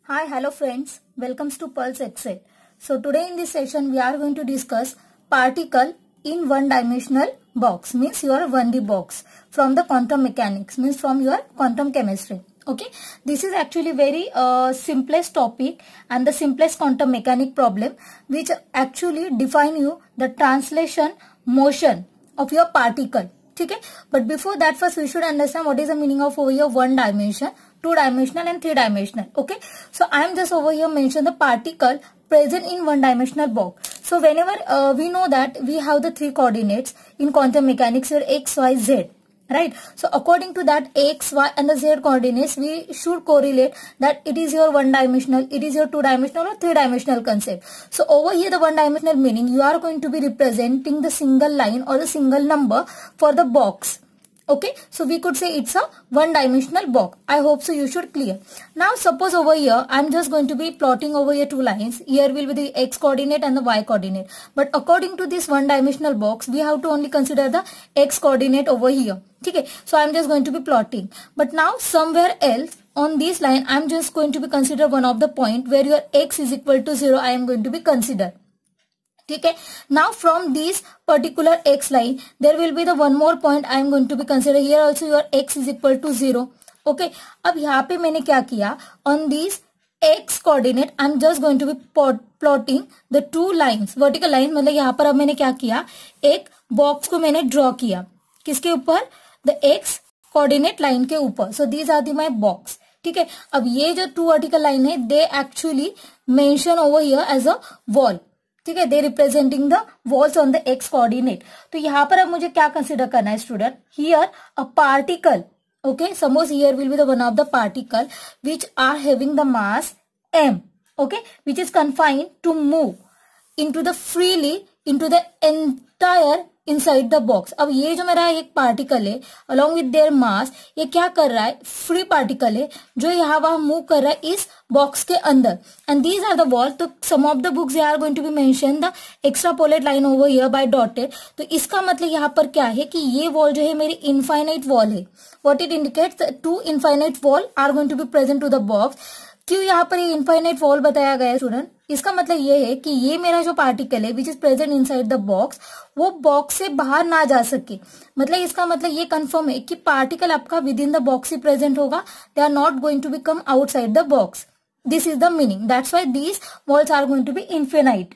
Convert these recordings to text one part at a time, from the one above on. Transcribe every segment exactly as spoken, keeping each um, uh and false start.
Hi, hello friends. Welcome to Pulse Excel. So today in this session we are going to discuss particle in one dimensional box, means your one D box from the quantum mechanics, means from your quantum chemistry. Okay, this is actually very uh, simplest topic and the simplest quantum mechanic problem which actually define you the translation motion of your particle. Okay, but before that first we should understand what is the meaning of over here one dimension, two dimensional and three dimensional. Okay, so I am just over here mention the particle present in one dimensional box. So whenever uh, we know that we have the three coordinates in quantum mechanics here, x, y, z, right? So according to that x, y and the z coordinates, we should correlate that it is your one dimensional, it is your two dimensional or three dimensional concept. So over here the one dimensional meaning, you are going to be representing the single line or the single number for the box. Okay, so we could say it's a one dimensional box. I hope so you should clear. Now suppose over here I'm just going to be plotting over here two lines. Here will be the x coordinate and the y coordinate. But according to this one dimensional box, we have to only consider the x coordinate over here. Okay, so I'm just going to be plotting. But now somewhere else on this line, I'm just going to be consider one of the point where your x is equal to zero. I am going to be consider. Okay, now from this particular x line, there will be the one more point I am going to be consider. Here also your x is equal to zero. Okay, अब यहाँ पे मैंने क्या किया, on this x coordinate I am just going to be plotting the two lines, vertical lines. मतलब यहाँ पर अब मैंने क्या किया, एक बॉक्स को मैंने ड्रॉ किया, किसके ऊपर, the x coordinate line के ऊपर. So these are the my box. ठीक है, अब ये जो two vertical line है, they actually mention over here as a wall. ठीक है, they representing the walls on the x coordinate. तो यहाँ पर अब मुझे क्या कंसिडर करना है student, here a particle. Okay, suppose here will be the one of the particle which are having the mass m. Okay, which is confined to move into the freely into the entire inside the box. अब ये जो मेरा एक particle है along with their mass, ये क्या कर रहा है, फ्री पार्टिकल है जो यहाँ वहां मूव कर रहा है इस बॉक्स के अंदर. And these are the wall. तो some of the books are going to be mention the extrapolate line over here by dotted. तो इसका मतलब यहाँ पर क्या है कि ये वॉल जो है मेरी इनफाइनाइट वॉल है. What it indicates, two infinite wall are going to be present to the box. क्यों यहाँ पर ये इनफाइनाइट वॉल बताया गया है स्टूडेंट, इसका मतलब ये है कि ये मेरा जो पार्टिकल है which is present inside the box, वो बॉक्स से बाहर ना जा सके. मतलब इसका मतलब ये कंफर्म है कि पार्टिकल आपका विद इन द बॉक्स ही प्रेजेंट होगा, they are not going to be come outside the box. This is the meaning, that's why these walls are going to be infinite.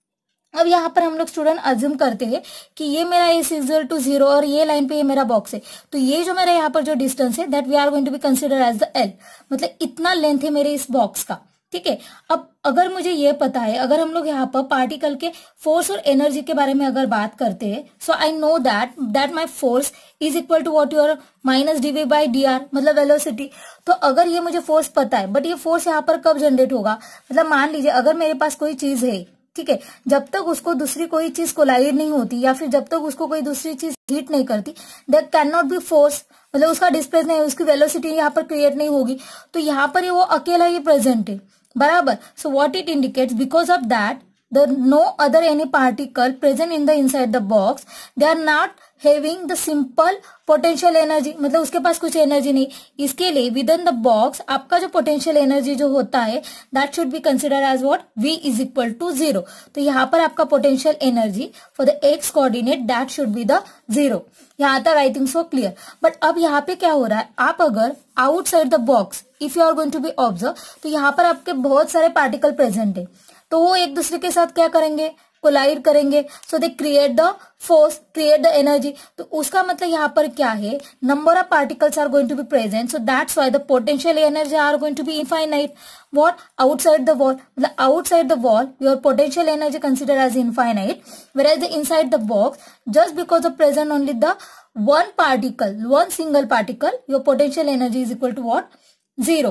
अब यहाँ पर हम लोग स्टूडेंट अज्यूम करते हैं कि ये मेरा इज इक्वल टू जीरो और ये लाइन पे ये मेरा बॉक्स है. तो ये जो मेरा यहाँ पर जो डिस्टेंस है that we are going to be consider as the L. मतलब इतना लेंथ है मेरे इस बॉक्स का. ठीक है, अब अगर मुझे ये पता है, अगर हम लोग यहाँ पर पार्टिकल के फोर्स और एनर्जी के बारे में अगर बात करते हैं, so I know that that my force is equal to what your minus d v by d r, मतलब वेलोसिटी. तो अगर ये मुझे फोर्स पता है, बट ये फोर्स यहाँ पर कब जनरेट होगा, मतलब मान लीजिए अगर मेरे पास कोई चीज है, ठीक है, जब तक उसको दूसरी कोई चीज कोलाइड नहीं होती या फिर जब तक उसको कोई दूसरी चीज हिट नहीं करती, that can not be force, मतलब उसका डिस्प्लेस नहीं, उसकी वेलोसिटी यहाँ पर क्रिएट नहीं होगी. तो यहाँ पर ये वो अकेला ही प्रेजेंट है, बराबर. So what it indicates, because of that the no other any particle present in the inside the box, they are not having the simple potential energy, मतलब उसके पास कुछ एनर्जी नहीं. इसके लिए within the box आपका जो potential energy जो होता है that should be considered as what, V is equal to zero. तो यहाँ पर आपका potential energy for the x coordinate that should be the zero. यहाँ तक I think so clear. But अब यहाँ पे क्या हो रहा है, आप अगर outside the box if you are going to be observe, तो यहाँ पर आपके बहुत सारे पार्टिकल प्रेजेंट है. तो वो एक दूसरे के साथ क्या करेंगे, कोलाइड करेंगे. So they create the force, create the energy. तो उसका मतलब यहाँ पर क्या है, number of particles are going to be present. So that's why the potential energy are going to be infinite. What, outside the wall, मतलब outside the wall your potential energy consider as infinite, whereas the inside the box, just because of present only the one particle, one single particle, your potential energy is equal to what, zero.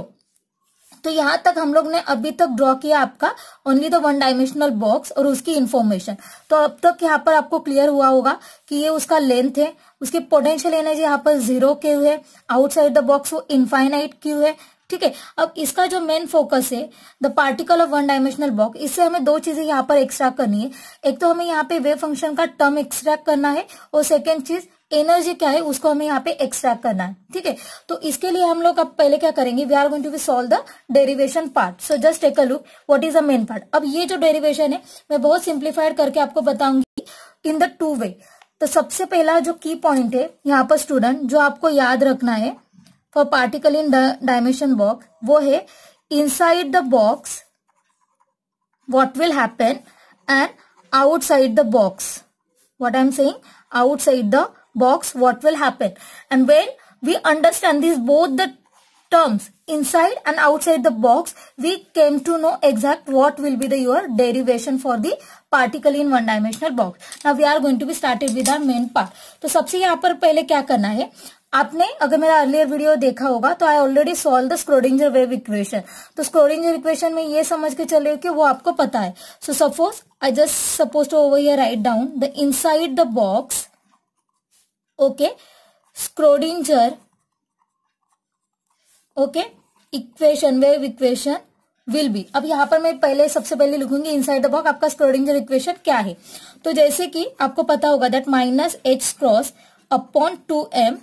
तो यहाँ तक हम लोग ने अभी तक draw किया आपका only the one dimensional box और उसकी इंफॉर्मेशन. तो अब तक यहाँ पर आपको क्लियर हुआ होगा कि ये उसका लेंथ है, उसकी पोटेंशियल एनर्जी यहाँ पर जीरो क्यों है, आउटसाइड द बॉक्स वो इनफाइनाइट क्यों है. ठीक है, अब इसका जो मेन फोकस है the particle of one dimensional box, इससे हमें दो चीजें यहाँ पर एक्सट्रैक्ट करनी है. एक तो हमें यहाँ पे वेव फंक्शन का टर्म एक्सट्रैक्ट करना है और सेकेंड चीज एनर्जी क्या है उसको हमें यहाँ पे एक्सट्रैक्ट करना है, ठीक है। तो इसके लिए हम लोग अब पहले क्या करेंगे, we are going to be solve the derivation part. So just take a look what is the main part. अब ये जो डेरिवेशन है मैं बहुत सिंप्लीफाइड करके आपको बताऊंगी इन द टू वे। तो सबसे पहला जो की पॉइंट है यहाँ पर स्टूडेंट जो आपको याद रखना है for particle in dimension box, वो है inside the box what will happen and outside the box. What I am saying, outside the box what will happen. And when we understand these both the terms inside and outside the box, we came to know exact what will be the your derivation for the particle in one dimensional box. Now we are going to be started with our main part. तो सबसे यहाँ पर पहले क्या करना है, आपने अगर मेरा अर्लियर वीडियो देखा होगा तो I already solve the Schrodinger wave equation. तो स्क्रोडिंजर इक्वेशन में ये समझ के चले कि वो आपको पता है। So suppose I just suppose to over here write down the inside the box, okay, Schrodinger, okay, equation, wave equation will be. अब यहाँ पर मैं पहले सबसे पहले लिखूंगी इनसाइड द बॉक्स आपका स्क्रोडिंजर इक्वेशन क्या है। तो जैसे कि आपको पता होगा that minus h cross upon two m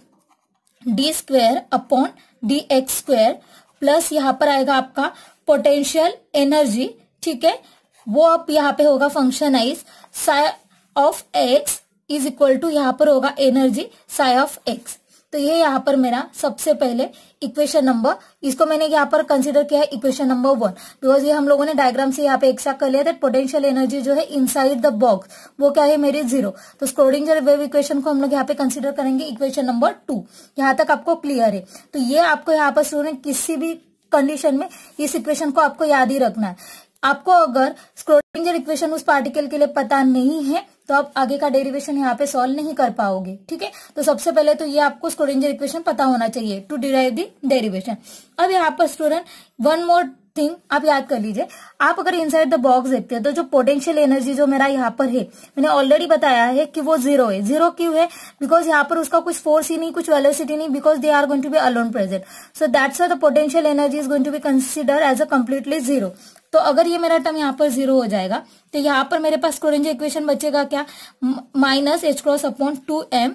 d square upon d x square plus यहाँ पर आएगा आपका पोटेंशियल एनर्जी, ठीक है, वो अब यहाँ पे होगा फंक्शनाइज psi of x is equal to यहाँ पर होगा एनर्जी साई ऑफ एक्स। तो ये यहाँ पर मेरा सबसे पहले इक्वेशन नंबर, इसको मैंने यहाँ पर कंसीडर किया है इक्वेशन नंबर वन, बिकॉज ये हम लोगों ने डायग्राम से यहाँ पे एक्सट्रैक्ट कर लिया था। पोटेंशियल एनर्जी जो है इनसाइड द बॉक्स वो क्या है मेरी जीरो। तो स्क्रोडिंजर वेव इक्वेशन को हम लोग यहाँ पे कंसीडर करेंगे इक्वेशन नंबर टू। यहाँ तक आपको क्लियर है। तो ये आपको यहाँ पर स्टूडेंट किसी भी कंडीशन में इस इक्वेशन को आपको याद ही रखना है। आपको अगर स्क्रोडिंजर इक्वेशन उस पार्टिकल के लिए पता नहीं है तो आप आगे का डेरिवेशन यहाँ पे सॉल्व नहीं कर पाओगे, ठीक है। तो सबसे पहले तो ये आपको स्क्रोडिंजर इक्वेशन पता होना चाहिए टू डिराइव द डेरिवेशन। अब यहाँ पर स्टूडेंट वन मोर थिंग आप याद कर लीजिए, आप अगर इनसाइड द बॉक्स देखते हैं तो जो पोटेंशियल एनर्जी जो मेरा यहाँ पर है मैंने ऑलरेडी बताया है कि वो जीरो है। जीरो क्यों है, बिकॉज यहाँ पर उसका कुछ फोर्स ही नहीं, कुछ वेलोसिटी नहीं, because they are going to be alone present. So that's why the potential energy is going to be consider as a completely zero. तो अगर ये मेरा टर्म यहाँ पर जीरो हो जाएगा तो यहाँ पर मेरे पास स्क्रोडिंजर इक्वेशन बचेगा क्या, minus h cross upon two m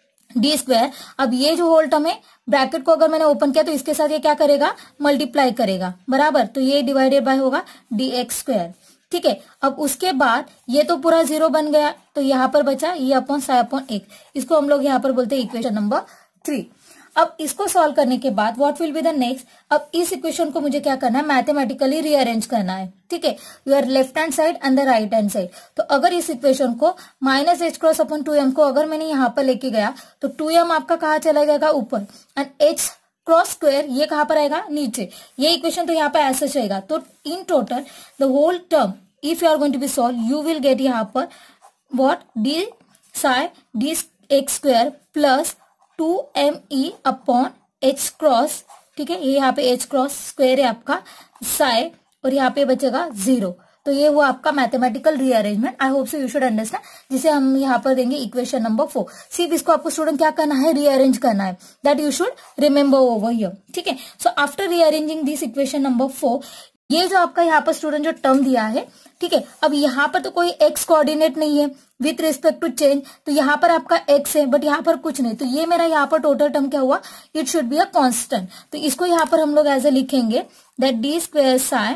d square. अब ये जो होल टर्म है ब्रैकेट को अगर मैंने ओपन किया तो इसके साथ ये क्या करेगा, मल्टीप्लाई करेगा, बराबर। तो ये डिवाइडेड बाय होगा डी एक्स स्क्वायर, ठीक है। अब उसके बाद ये तो पूरा जीरो बन गया, तो यहाँ पर बचा ये अपॉन साई अपॉन एक, इसको हम लोग यहाँ पर बोलते हैं इक्वेशन नंबर थ्री। अब इसको सॉल्व करने के बाद what will be the next, अब इस इक्वेशन को मुझे क्या करना है, मैथमेटिकली रीअरेंज करना है, ठीक है, your left hand side and the right hand side. तो अगर इस इक्वेशन को minus h cross upon two m को अगर मैंने यहाँ पर लेके गया तो टू एम आपका कहाँ चला जाएगा, ऊपर, एंड एच क्रॉस स्क्वायर ये कहाँ पर आएगा, नीचे। ये इक्वेशन तो यहाँ पर ऐसा रहेगा। तो in total the whole term if you are going to be solve you will get यहाँ पर what, d psi d x square plus two m E upon h cross, ठीक है, ये यहाँ पे एच क्रॉस स्क्वायर है आपका साई, और यहाँ पे बचेगा जीरो। तो ये हुआ आपका mathematical rearrangement. I hope so you should understand, जिसे हम यहाँ पर देंगे इक्वेशन नंबर फोर। सिर्फ इसको आपको स्टूडेंट क्या करना है, रीअरेंज करना है, that you should remember over here, ठीक है। So after rearranging this equation number four, ये जो आपका यहाँ पर स्टूडेंट जो टर्म दिया है, ठीक है, अब यहाँ पर तो कोई एक्स कोऑर्डिनेट नहीं है विथ रिस्पेक्ट टू चेंज, तो यहाँ पर आपका एक्स है बट यहाँ पर कुछ नहीं, तो ये मेरा यहाँ पर टोटल टर्म क्या हुआ, it should be a constant. तो इसको यहाँ पर हम लोग एज ए लिखेंगे that d square psi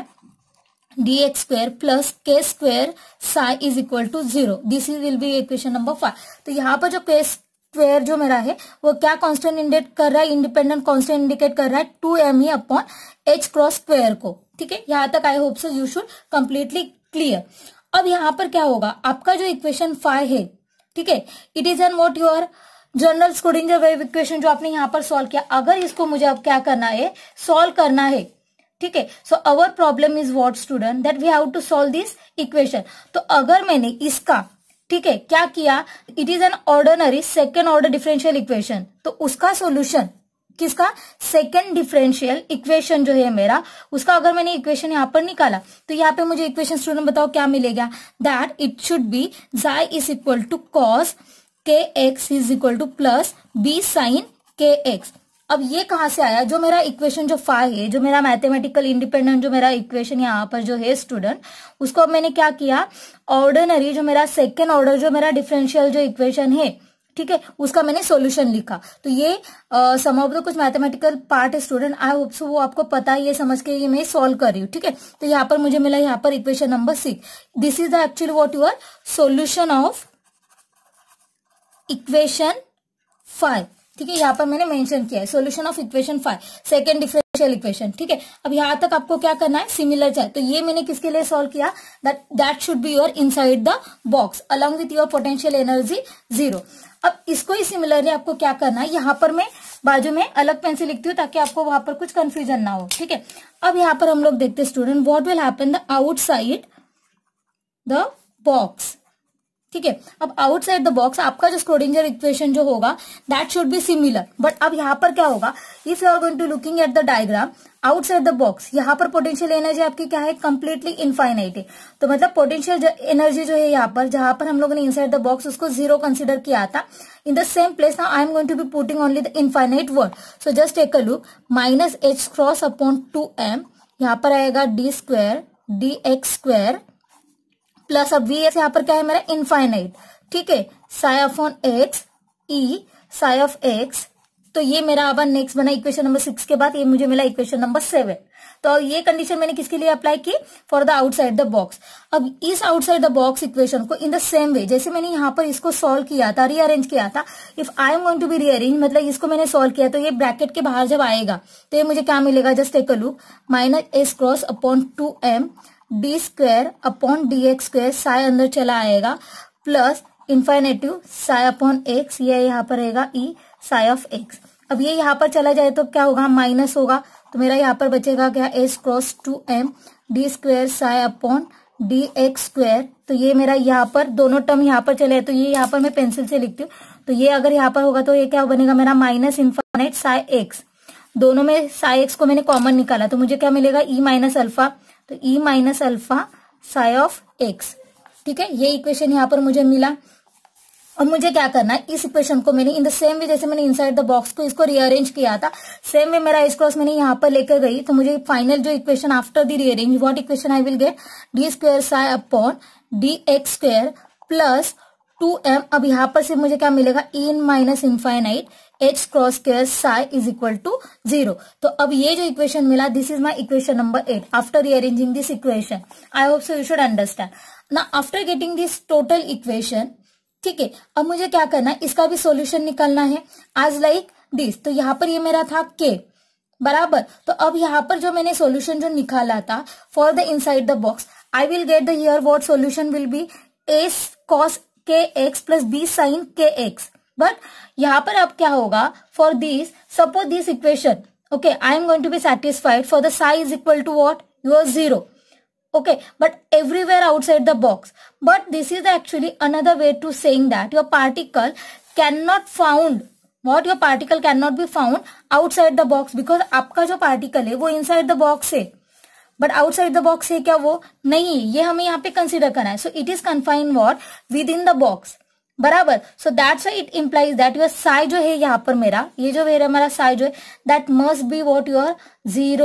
d x square plus k square psi is equal to zero. This is will be equation number five. तो यहाँ पर जो के स्क्वायर जो मेरा है वो क्या कांस्टेंट इंडिकेट कर रहा है, इंडिपेंडेंट कांस्टेंट इंडिकेट कर रहा है टू एम ही अपॉन एच क्रॉस स्क्वायर को, ठीक है। यहाँ तक I hope so you should completely clear. अब यहाँ पर क्या होगा, आपका जो इक्वेशन फाइव है, ठीक है, it is an what your general Schrodinger wave equation जो आपने यहाँ पर सॉल्व किया। अगर इसको मुझे अब क्या करना है, सॉल्व करना है, ठीक है। So our problem is what student, that we have to solve this equation. तो अगर मैंने इसका, ठीक है, क्या किया, it is an ordinary second order differential equation, तो उसका सोल्यूशन किसका, सेकेंड डिफरेंशियल इक्वेशन जो है मेरा, उसका अगर मैंने इक्वेशन यहाँ पर निकाला तो यहाँ पे मुझे इक्वेशन स्टूडेंट बताओ क्या मिलेगा, that it should be psi is equal to cos k x is equal to plus B sine k x. अब ये कहाँ से आया, जो मेरा इक्वेशन जो फाइव है, जो मेरा मैथमेटिकल इंडिपेंडेंट जो मेरा इक्वेशन यहाँ पर जो है स्टूडेंट, उसको अब मैंने क्या किया, ऑर्डिनरी जो मेरा सेकेंड ऑर्डर जो मेरा डिफरेंशियल जो इक्वेशन है, ठीक है, उसका मैंने सॉल्यूशन लिखा। तो ये सम ऑफ द कुछ मैथमेटिकल पार्ट है स्टूडेंट, आई होप सो वो आपको पता है, ये समझ के ये मैं सॉल्व कर रही हूँ। ठीक है, तो यहाँ पर मुझे मिला यहाँ पर equation number six. This is the actually what your solution of equation five. ठीक है, यहाँ पर मैंने मेंशन किया है solution of equation five, second differential equation. ठीक है, अब यहाँ तक आपको क्या करना है, सिमिलर चाहिए। तो ये मैंने किसके लिए सॉल्व किया, that that should be your inside the box along with your potential energy zero. अब इसको ही सिमिलरली आपको क्या करना है, यहाँ पर मैं बाजू में अलग पेन से लिखती हूँ ताकि आपको वहां पर कुछ कंफ्यूजन ना हो। ठीक है, अब यहाँ पर हम लोग देखते हैं student, what will happen the outside the box. ठीक है, अब आउटसाइड द बॉक्स आपका जो स्क्रोडिंजर इक्वेशन जो होगा that should be similar, but अब यहाँ पर क्या होगा, if you are going to looking at the diagram outside the box, यहाँ पर पोटेंशियल एनर्जी आपकी क्या है, कंप्लीटली इनफाइनाइट है। तो मतलब पोटेंशियल एनर्जी जो है यहाँ पर, जहां पर हम लोगों ने इनसाइड द बॉक्स उसको जीरो कंसिडर किया था, in the same place now I am going to be putting only the infinite word. So just take a look, minus h cross upon two m, यहाँ पर आएगा d square d x square plus, अब V x यहाँ पर क्या है मेरा, infinite. ठीक है, psi upon x E psi of x. तो ये मेरा अब नेक्स्ट बना इक्वेशन नंबर सिक्स के बाद, ये मुझे मिला इक्वेशन नंबर सेवन। तो ये कंडीशन मैंने किसके लिए अप्लाई की, for the outside the box. अब इस आउटसाइड द बॉक्स इक्वेशन को इन द सेम वे जैसे मैंने यहाँ पर इसको सॉल्व किया था, रीअरेंज किया था, if I am going to be rearrange, मतलब इसको मैंने सॉल्व किया तो ये ब्रैकेट के बाहर जब आएगा तो ये मुझे क्या मिलेगा, just take a look, minus s cross upon two m d square upon d x square, psi अंदर चला आएगा, plus infinitive psi upon x, ये यहाँ पर रहेगा ई साई ऑफ एक्स। अब ये यहाँ पर चला जाए तो क्या होगा, माइनस होगा, तो मेरा यहाँ पर बचेगा क्या, s cross two m d square psi upon d x square. तो ये मेरा यहाँ पर दोनों टर्म यहाँ पर चले, तो ये यहाँ पर मैं पेंसिल से लिखती हूँ, तो ये अगर यहाँ पर होगा तो ये क्या बनेगा मेरा, माइनस इन्फाइनाइट साई एक्स। दोनों में साई एक्स को मैंने कॉमन निकाला तो मुझे क्या मिलेगा, ई माइनस अल्फा, तो E minus alpha psi of x. ठीक है, ये इक्वेशन यहाँ पर मुझे मिला। अब मुझे क्या करना है, इस इक्वेशन को मैंने इन द सेम वे जैसे मैंने इनसाइड द बॉक्स को इसको रीअरेंज किया था, सेम वे मेरा एस क्रॉस मैंने यहाँ पर लेकर गई, तो मुझे फाइनल जो equation after the rearrange, what equation I will get, d square psi upon d x square plus two m. अब यहाँ पर से मुझे क्या मिलेगा, in minus infinite h cross square psi is equal to zero. तो अब ये जो इक्वेशन मिला, this is my equation number eight after rearranging this equation. I hope so you should understand ना after getting this total equation. ठीक है, अब मुझे क्या करना है, इसका भी सॉल्यूशन निकालना है एज लाइक दिस। तो यहाँ पर ये मेरा था के बराबर, तो अब यहाँ पर जो मैंने सॉल्यूशन जो निकाला था for the inside the box, I will get the here what solution will be, s cos k x plus B sine k x. But यहाँ पर अब क्या होगा, for this suppose this equation, okay, I am going to be satisfied for the psi is equal to what, your zero, okay, but everywhere outside the box. But this is actually another way to saying that your particle cannot found, what your particle cannot be found outside the box, because आपका जो particle है वो inside the box है, but outside the box है क्या, वो नहीं, ये हमें यहाँ पे कंसिडर करना है। So it is confined what, within the box, बराबर। So that's why it implies that your psi जो है यहाँ पर मेरा, ये जो है मेरा साई जो है, that must be what your zero.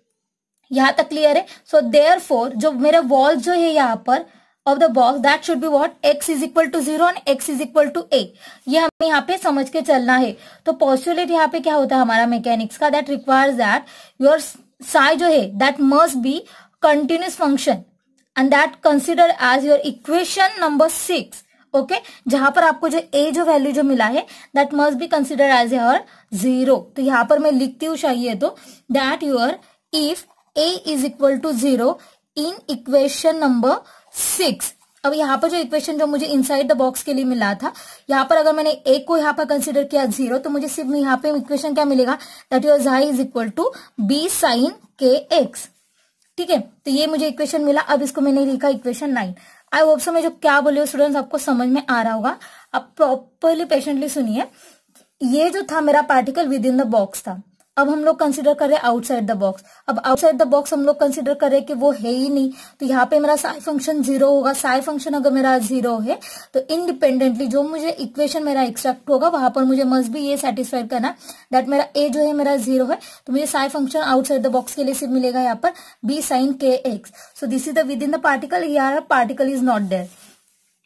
यहां तक क्लियर है। सो देयर फोर जो मेरे वॉल जो है यहाँ पर of the box, that should be what, x is equal to zero and x is equal to a. ये हमें यहाँ पे समझ के चलना है। तो पोस्टुलेट यहाँ पे क्या होता है हमारा मैकेनिक्स का, that requires that your psi जो है that must be continuous function and that consider as your equation number six. Okay, जहां पर आपको जो ए जो वैल्यू जो मिला है that must be consider as your zero. तो यहाँ पर मैं लिखती हूँ चाहिए तो, that your if a is equal to zero in equation number six। अब यहाँ पर जो इक्वेशन जो मुझे इनसाइड द बॉक्स के लिए मिला था, यहाँ पर अगर मैंने a को यहाँ पर कंसिडर किया जीरो, तो मुझे सिर्फ यहाँ पे इक्वेशन क्या मिलेगा, that your xi is equal to b sine k x. ठीक है, तो ये मुझे इक्वेशन मिला। अब इसको मैंने लिखा equation nine. I hope so मैं जो क्या बोले स्टूडेंट्स आपको समझ में आ रहा होगा। अब प्रॉपरली पेशेंटली सुनिए, ये जो था मेरा particle within the box था। अब हम लोग कंसीडर कर रहे हैं आउटसाइड द बॉक्स। अब आउटसाइड द बॉक्स हम लोग कंसीडर कर रहे हैं कि वो है ही नहीं, तो यहाँ पे मेरा साई फंक्शन जीरो होगा। साई फंक्शन अगर मेरा जीरो है तो इंडिपेंडेंटली जो मुझे इक्वेशन मेरा एक्सट्रैक्ट होगा वहां पर मुझे मस्ट भी ये सेटिस्फाइड करना दैट मेरा ए जो है मेरा जीरो है, तो मुझे psi function outside the box के लिए सिर्फ मिलेगा यहाँ पर b sine k x. So this is the within the particle, यार पार्टिकल इज नॉट देयर।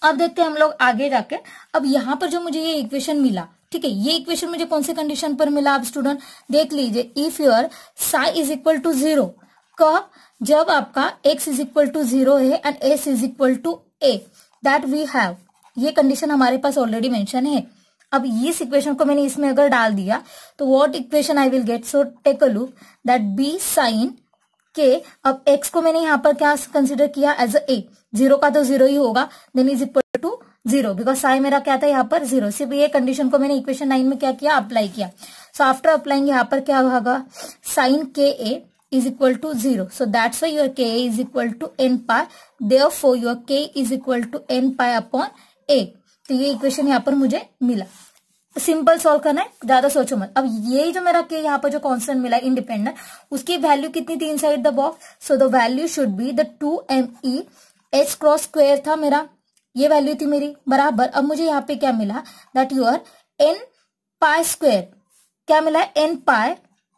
अब देखते हैं हम लोग आगे जाके। अब यहाँ पर जो मुझे ये इक्वेशन मिला, ठीक है, ये इक्वेशन मुझे कौन से कंडीशन पर मिला? आप स्टूडेंट देख लीजिए, if your psi is equal to zero, कब? जब आपका x is equal to zero है and s is equal to a, that we have, ये कंडीशन हमारे पास ऑलरेडी मेंशन है। अब इस इक्वेशन को मैंने इसमें अगर डाल दिया तो what equation I will get? So take a look that b sine k, अब x को मैंने यहाँ पर क्या कंसिडर किया? एज अ a, जीरो का तो जीरो ही होगा, then is equal to zero, because psi मेरा क्या था यहाँ पर? जीरो। सिर्फ ये कंडीशन को मैंने इक्वेशन नाइन में क्या किया? अप्लाई किया। सो आफ्टर अप्लाइंग यहाँ पर क्या होगा? साइन के ए is equal to zero. So that's why your Ka is equal to n pi. Therefore your K is equal to n pi upon A. तो ये इक्वेशन यहाँ पर मुझे मिला। सिंपल सॉल्व करना है, ज्यादा सोचो मत। अब ये जो मेरा K यहाँ पर जो कांस्टेंट मिला इंडिपेंडेंट, उसकी वैल्यू कितनी थी inside the box? So the value should be the two m e h cross square था मेरा, ये वैल्यू थी मेरी बराबर। अब मुझे यहाँ पे क्या मिला? That your n pi square, क्या मिला? N pi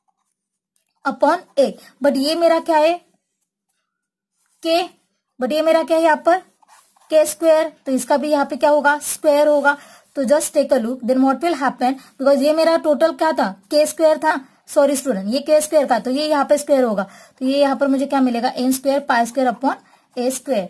upon a. But ये मेरा क्या है? के, बट ये मेरा क्या है यहाँ पर? के स्क्वायर, तो इसका भी यहाँ पे क्या होगा? स्क्वायर होगा। तो just take a look, then what will happen, because ये मेरा टोटल क्या था? के स्क्वायर था, सॉरी स्टूडेंट, ये के स्क्वायर था, तो ये यहाँ पे स्क्वायर होगा, तो ये यहाँ पर मुझे क्या मिलेगा? N square pi square upon a square,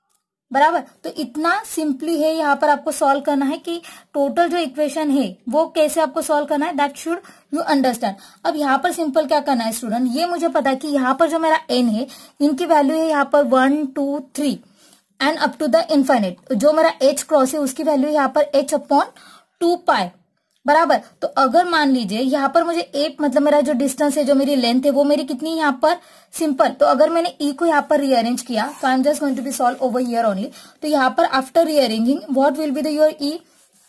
बराबर। तो इतना सिंपली है यहाँ पर आपको सॉल्व करना है कि टोटल जो इक्वेशन है वो कैसे आपको सॉल्व करना है, दैट शुड यू अंडरस्टैंड। अब यहाँ पर सिंपल क्या करना है स्टूडेंट, ये मुझे पता है कि यहाँ पर जो मेरा एन है, इनकी वैल्यू है यहाँ पर one two three and up to the infinite. जो मेरा एच क्रॉस है उसकी वैल्यू यहाँ पर एच अपॉन टू पाई, बराबर। तो अगर मान लीजिए यहाँ पर मुझे एक, मतलब मेरा जो डिस्टेंस है, जो मेरी लेंथ है, वो मेरी कितनी है यहाँ पर? सिंपल। तो अगर मैंने ई को यहाँ पर रीअरेंज किया, तो I am just going to be solve over here only. तो यहाँ पर after rearranging what will be the your e,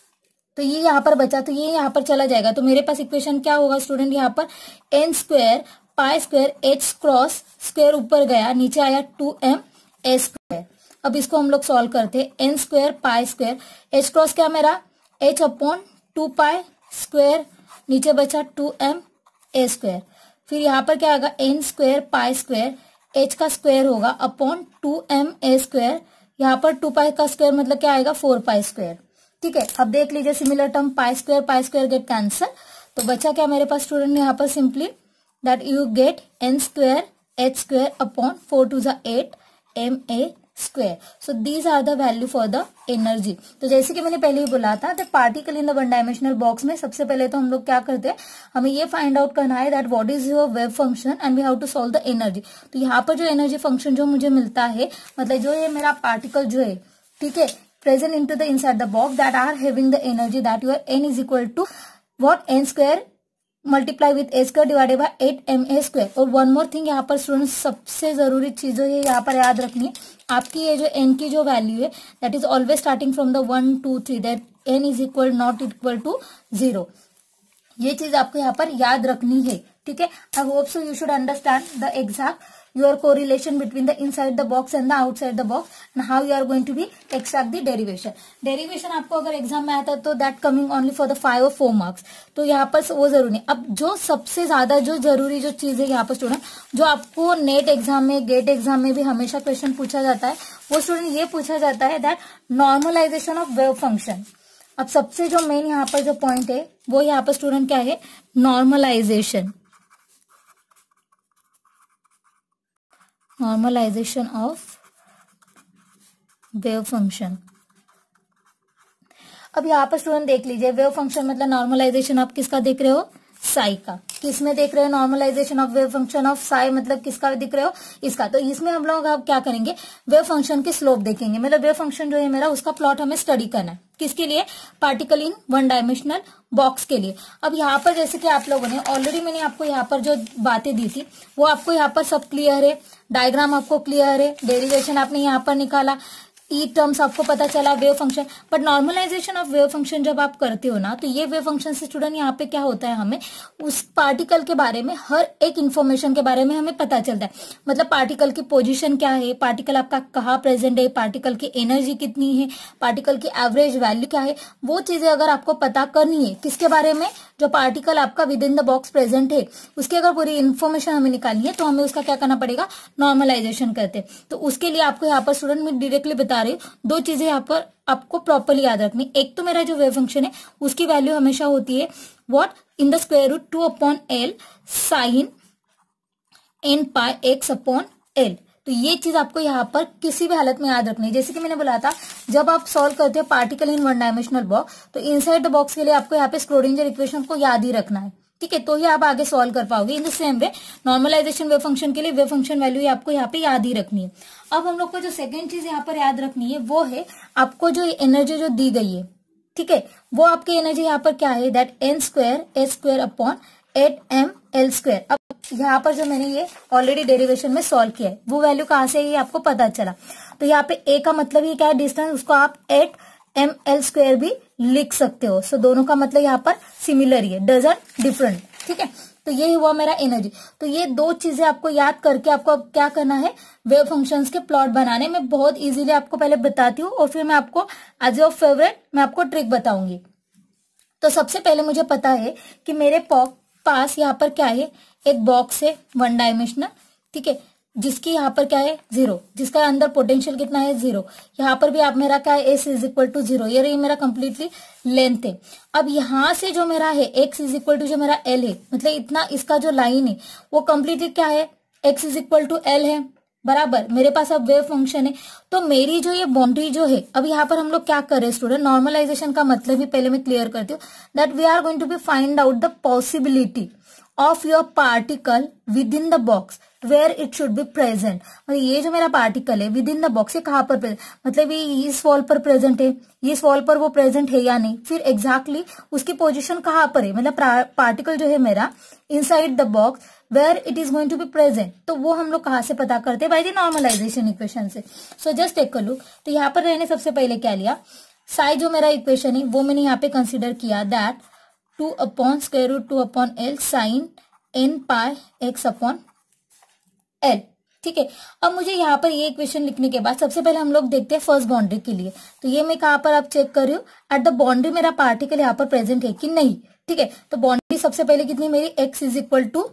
तो ये यहाँ पर बचा, तो ये यहाँ पर चला जाएगा। तो मेरे पास इक्वेशन क्या होगा स्टूडेंट? यहाँ पर n square pi square h cross square ऊपर गया, नीचे आया टू एम ए स्क्वायर। अब इसको हम लोग सॉल्व करते हैं। N square pi square h cross क्या मेरा? H upon two pi square, नीचे बचा टू एम ए स्क्वायर। फिर यहाँ पर क्या आएगा? N square pi square h का स्क्वायर होगा upon two m a square, यहाँ पर टू पाई का स्क्वायर मतलब क्या आएगा? फोर पाई स्क्वायर, ठीक है। अब देख लीजिए similar term, pi square pi square get cancel, तो बचा क्या मेरे पास स्टूडेंट? यहाँ पर simply that you get n square h square upon four two जा eight m a square. So these are the value for the energy. तो जैसे कि मैंने पहले ही बोला था, the particle in the one dimensional box में सबसे पहले तो हम लोग क्या करते हैं, हमें ये फाइंड आउट करना है that what is your wave function and we have to solve the energy. तो यहाँ पर जो एनर्जी फंक्शन जो मुझे मिलता है, मतलब जो ये मेरा पार्टिकल जो है, ठीक है, present into the inside the box that are having the energy that your n is equal to what? N square multiply with a square divided by eight m a square. और one more thing यहाँ पर student, सबसे जरूरी चीज जो है यहाँ पर याद रखनी है, आपकी ये जो एन की जो वैल्यू है that is always starting from the one two three, that n is equal not equal to zero. ये चीज आपको यहाँ पर याद रखनी है, ठीक है। I hope so you should understand the exact your correlation between the inside the box and the outside the box and how you are going to be extract the derivation. Derivation आपको अगर exam में आता है तो that coming only for the five or four marks, तो यहाँ पर वो जरूरी नहीं। अब जो सबसे ज्यादा जो जरूरी जो चीज है यहाँ पर स्टूडेंट, जो आपको नेट एग्जाम में, गेट एग्जाम में भी हमेशा क्वेश्चन पूछा जाता है, वो स्टूडेंट ये पूछा जाता है that normalization of wave function. अब सबसे जो मेन यहाँ पर जो पॉइंट है वो यहाँ पर स्टूडेंट क्या है? Normalization, normalization of wave function. अब यहाँ पर स्टूडेंट देख लीजिए, वेव फंक्शन मतलब नॉर्मलाइजेशन आप किसका देख रहे हो? साई का। किस में देख रहे हो? Normalization of wave function of psi मतलब किसका दिख रहे हो? इसका। तो इसमें हम लोग अब क्या करेंगे? वेव फंक्शन की स्लोप देखेंगे, मतलब वेव फंक्शन जो है मेरा, उसका प्लॉट हमें स्टडी करना है। किसके लिए? Particle in one dimensional box के लिए। अब यहाँ पर जैसे कि आप लोगों ने ऑलरेडी, मैंने आपको यहाँ पर जो बातें दी थी वो आपको यहाँ पर सब क्लियर है, डायग्राम आपको क्लियर है, डेरिवेशन आपने यहाँ पर निकाला, ई टर्म्स आपको पता चला, wave function. But normalization of wave function जब आप करते हो ना, तो ये वेव फंक्शन से स्टूडेंट यहाँ पे क्या होता है, हमें उस पार्टिकल के बारे में, हर एक इंफॉर्मेशन के बारे में हमें पता चलता है। मतलब पार्टिकल की पोजीशन क्या है, पार्टिकल आपका कहाँ प्रेजेंट है, पार्टिकल की एनर्जी कितनी है, पार्टिकल की एवरेज वैल्यू क्या है, वो चीजें अगर आपको पता करनी है, किसके बारे में? जो पार्टिकल आपका within the box present है, उसकी अगर पूरी इन्फॉर्मेशन हमें निकालनी है, तो हमें उसका क्या करना पड़ेगा? नॉर्मलाइजेशन करते हैं। तो उसके लिए आपको यहाँ पर स्टूडेंट मैं डायरेक्टली बता बता रही हूँ, दो चीजें यहाँ पर आपको प्रॉपरली याद रखनी। एक तो मेरा जो वेव फंक्शन है उसकी वैल्यू हमेशा होती है what, in the square root two upon l sine n pi x upon L. तो ये चीज आपको यहाँ पर किसी भी हालत में याद रखनी है। जैसे कि मैंने बोला था, जब आप सॉल्व करते हो particle in one dimensional box, तो इनसाइड द बॉक्स के लिए आपको यहाँ पे स्क्रोडिंजर इक्वेशन को याद ही रखना है, ठीक है, तो ही आप आगे सॉल्व कर पाओगे। In the same way normalization wave function के लिए वेव फंक्शन वैल्यू आपको यहाँ पे याद ही रखनी है। अब हम लोग को जो सेकेंड चीज यहाँ पर याद रखनी है वो है आपको जो एनर्जी जो दी गई है, ठीक है, वो आपकी एनर्जी यहाँ पर क्या है, that n square s square upon eight m l square. अब यहाँ पर जो मैंने ये ऑलरेडी डेरिवेशन में सॉल्व किया है, वो वैल्यू कहाँ से है ये आपको पता चला। तो यहाँ पे ए का मतलब ये क्या है, डिस्टेंस, उसको आप एट एम एल स्क्वायर भी लिख सकते हो। सो दोनों का मतलब यहाँ पर सिमिलर ही है, डजंट डिफरेंट, ठीक है। तो ये हुआ मेरा एनर्जी। तो ये दो चीजें आपको याद करके आपको अब क्या करना है, वेव फंक्शंस के प्लॉट बनाने में बहुत इजीली आपको पहले बताती हूँ और फिर मैं आपको एज योर फेवरेट मैं आपको ट्रिक बताऊंगी। तो सबसे पहले मुझे पता है कि मेरे पास यहाँ पर क्या है, एक बॉक्स है वन डायमेंशनल, ठीक है, जिसकी यहाँ पर क्या है, जीरो, जिसका अंदर पोटेंशियल कितना है, जीरो। यहाँ पर भी आप मेरा क्या है, s is equal to zero, ये रही मेरा कंप्लीटली लेंथ है। अब यहाँ से जो मेरा है एक्स इज इक्वल टू जो मेरा एल है, मतलब इतना इसका जो लाइन है वो कंप्लीटली क्या है, x is equal to l है, बराबर। मेरे पास अब वेव फंक्शन है। तो मेरी जो ये बाउंड्री जो है, अब यहाँ पर हम लोग क्या कर रहे हैं स्टूडेंट, नॉर्मलाइजेशन का मतलब ही पहले मैं क्लियर करती हूँ, that we are going to be find out the possibility of your particle within the box where it should be present. मतलब ये जो मेरा पार्टिकल है विद इन द बॉक्स, ये कहाँ पर प्रेजेंट, मतलब ये इस वॉल पर प्रेजेंट है, इस वॉल पर वो प्रेजेंट है या नहीं, फिर एग्जैक्टली exactly उसकी पोजीशन कहाँ पर है, मतलब पार्टिकल जो है मेरा inside the box where it is going to be present. तो वो हम लोग कहाँ से पता करते हैं, बाय द नॉर्मलाइजेशन इक्वेशन से। So just take a look. तो यहाँ पर मैंने सबसे पहले क्या लिया, साई जो मेरा इक्वेशन है वो मैंने यहाँ पे कंसिडर किया, that two upon square root two upon l sine n pi x upon l, ठीक है। अब मुझे यहाँ पर ये इक्वेशन लिखने के बाद सबसे पहले हम लोग देखते हैं फर्स्ट बाउंड्री के लिए। तो ये मैं कहाँ पर आप चेक कर रही हूँ, एट द बाउंड्री मेरा पार्टिकल यहाँ पर प्रेजेंट है कि नहीं, ठीक है। तो बाउंड्री सबसे पहले कितनी मेरी, x is equal to